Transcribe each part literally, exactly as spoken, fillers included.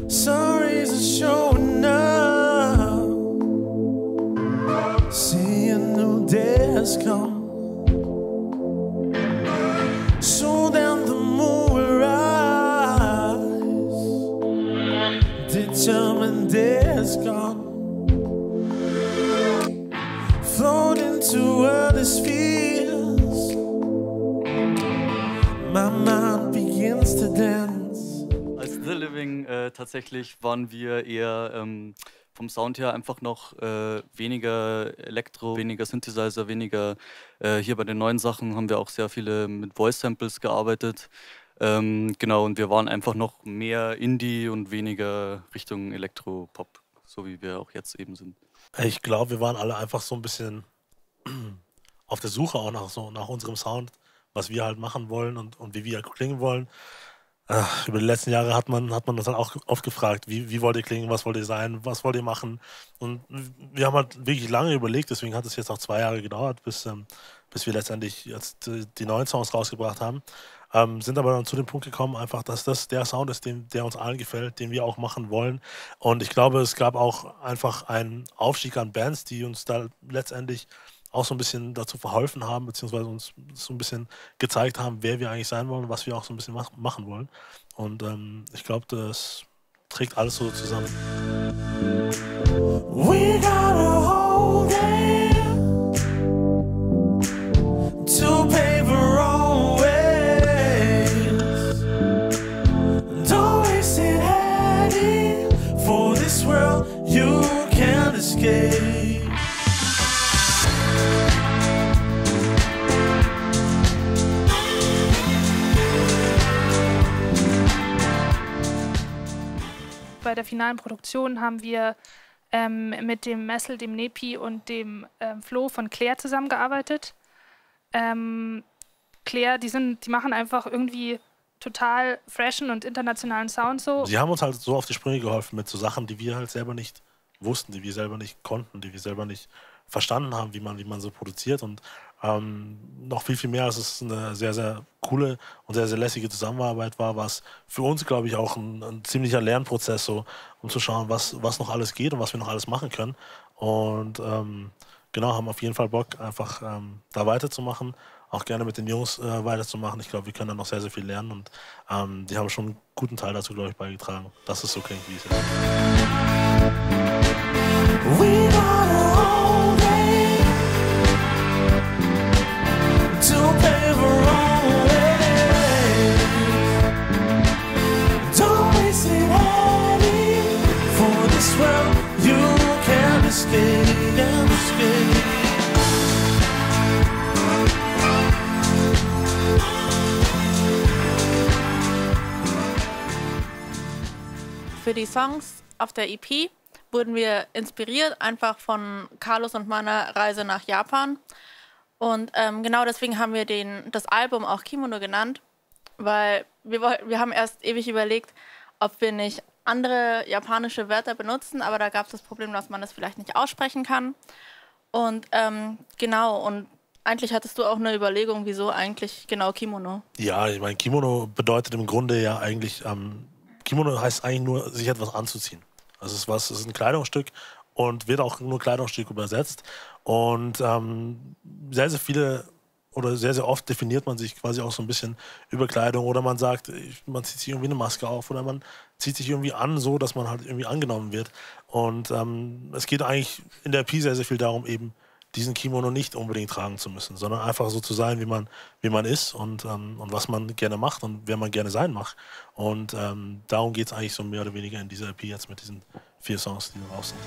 Sorries are showing up. See a new day has come. So down the moon will rise. Determined day has gone. Float into where this feels. My mind begins to dance. Als The Living äh, tatsächlich waren wir eher ähm, vom Sound her einfach noch äh, weniger Elektro, weniger Synthesizer, weniger äh, hier bei den neuen Sachen haben wir auch sehr viele mit Voice-Samples gearbeitet. Ähm, genau, und wir waren einfach noch mehr Indie und weniger Richtung Elektro-Pop, so wie wir auch jetzt eben sind. Ich glaube, wir waren alle einfach so ein bisschen auf der Suche auch nach, so, nach unserem Sound, was wir halt machen wollen und, und wie wir klingen wollen. Äh, über die letzten Jahre hat man, hat man uns halt auch oft gefragt, wie, wie wollt ihr klingen, was wollt ihr sein, was wollt ihr machen. Und wir haben halt wirklich lange überlegt, deswegen hat es jetzt auch zwei Jahre gedauert, bis, ähm, bis wir letztendlich jetzt die, die neuen Songs rausgebracht haben. Ähm, sind aber dann zu dem Punkt gekommen, einfach, dass das der Sound ist, den, der uns allen gefällt, den wir auch machen wollen. Und ich glaube, es gab auch einfach einen Aufstieg an Bands, die uns da letztendlich auch so ein bisschen dazu verholfen haben, beziehungsweise uns so ein bisschen gezeigt haben, wer wir eigentlich sein wollen und was wir auch so ein bisschen mach machen wollen. Und ähm, ich glaube, das trägt alles so zusammen. We gotta hold it to pave our own ways. Don't waste it, Hattie, for this world you can't escape. Bei der finalen Produktion haben wir ähm, mit dem Messel, dem Nepi und dem ähm, Flo von Claire zusammengearbeitet. Ähm, Claire, die, sind, die machen einfach irgendwie total freshen und internationalen Sound so. Sie haben uns halt so auf die Sprünge geholfen mit so Sachen, die wir halt selber nicht wussten, die wir selber nicht konnten, die wir selber nicht verstanden haben, wie man, wie man so produziert. Und ähm, noch viel, viel mehr, als es eine sehr, sehr coole und sehr, sehr lässige Zusammenarbeit war, war es für uns, glaube ich, auch ein, ein ziemlicher Lernprozess, so, um zu schauen, was, was noch alles geht und was wir noch alles machen können. Und ähm, genau, haben auf jeden Fall Bock, einfach ähm, da weiterzumachen, auch gerne mit den Jungs äh, weiterzumachen. Ich glaube, wir können da noch sehr, sehr viel lernen und ähm, die haben schon einen guten Teil dazu, glaube ich, beigetragen, dass es so klingt, wie es ist. We gotta hold it to pave our own way. Don't waste it, Hattie, for this world you can't escape, can't escape. Für die Songs auf der E P wurden wir inspiriert einfach von Carlos und meiner Reise nach Japan. Und ähm, genau deswegen haben wir den, das Album auch Kimono genannt, weil wir, wir haben erst ewig überlegt, ob wir nicht andere japanische Wörter benutzen, aber da gab es das Problem, dass man das vielleicht nicht aussprechen kann. Und ähm, genau, und eigentlich hattest du auch eine Überlegung, wieso eigentlich genau Kimono? Ja, ich meine, Kimono bedeutet im Grunde ja eigentlich, ähm, Kimono heißt eigentlich nur, sich etwas anzuziehen. Also es ist was, es ist ein Kleidungsstück und wird auch nur Kleidungsstück übersetzt. Und ähm, sehr, sehr viele oder sehr, sehr oft definiert man sich quasi auch so ein bisschen über Kleidung oder man sagt, man zieht sich irgendwie eine Maske auf oder man zieht sich irgendwie an, so dass man halt irgendwie angenommen wird. Und ähm, es geht eigentlich in der E P sehr, sehr viel darum, eben diesen Kimono nicht unbedingt tragen zu müssen, sondern einfach so zu sein, wie man, wie man ist und, ähm, und was man gerne macht und wer man gerne sein macht. Und ähm, darum geht es eigentlich so mehr oder weniger in dieser E P jetzt mit diesen vier Songs, die drauf sind.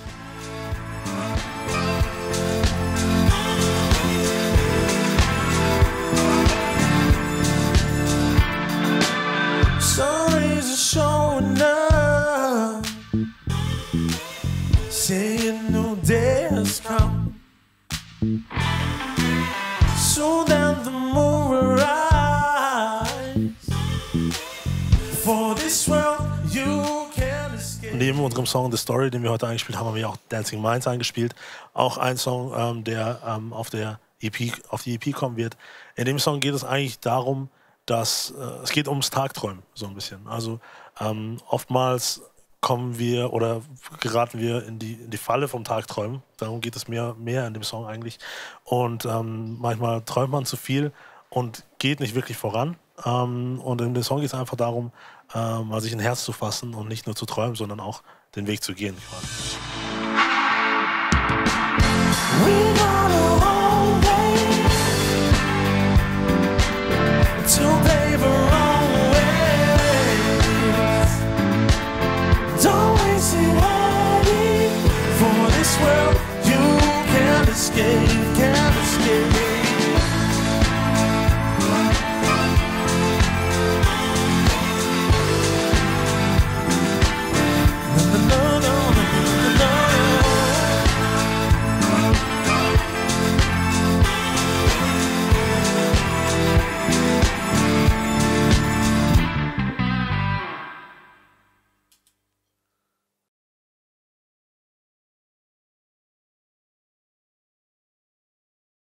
Stories are showing up, saying no day has come. So down the moon will rise. For this world you can't escape. Neben unserem Song The Story, den wir heute eingespielt haben, haben wir auch Dancing Minds eingespielt. Auch ein Song, ähm, der ähm, auf, der E P, auf die E P kommen wird. In dem Song geht es eigentlich darum, dass äh, es geht ums Tagträumen, so ein bisschen. Also ähm, oftmals kommen wir oder geraten wir in die, in die Falle vom Tagträumen. Darum geht es mehr, mehr in dem Song eigentlich. Und ähm, manchmal träumt man zu viel und geht nicht wirklich voran. Ähm, und in dem Song geht es einfach darum, äh, mal sich ein Herz zu fassen und nicht nur zu träumen, sondern auch den Weg zu gehen. We know